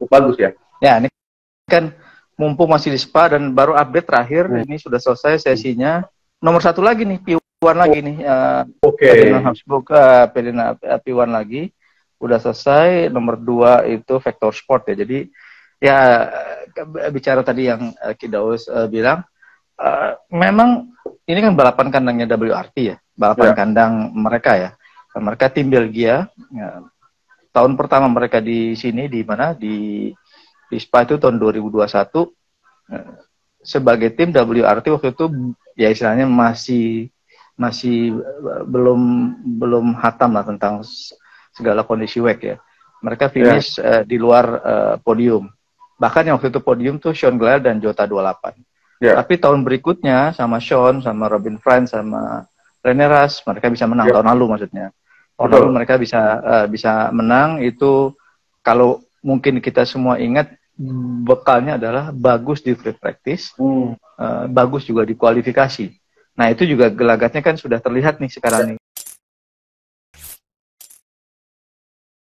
bagus ya. Ya, ini kan mumpung masih di Spa dan baru update terakhir, ini sudah selesai sesinya. Nomor satu lagi nih, P1 lagi nih. Ferdinand Habsburg, P1 lagi. Udah selesai. Nomor 2 itu Vector Sport ya. Jadi ya bicara tadi yang Kidaus bilang, memang ini kan balapan kandangnya WRT ya. Balapan kandang mereka ya. Mereka tim Belgia. Ya, tahun pertama mereka di sini, di mana? Di Spa itu tahun 2021. Sebagai tim WRT waktu itu ya istilahnya masih belum hatam lah tentang segala kondisi WEC ya. Mereka finish di luar podium. Bahkan yang waktu itu podium tuh Sean Glyle dan Jota 28. Tapi tahun berikutnya sama Sean, sama Robin Frijns, sama René Rast, mereka bisa menang tahun lalu maksudnya. Tahun lalu mereka bisa menang itu, kalau mungkin kita semua ingat, bekalnya adalah bagus di free practice, bagus juga di kualifikasi. Nah itu juga gelagatnya kan sudah terlihat nih sekarang nih.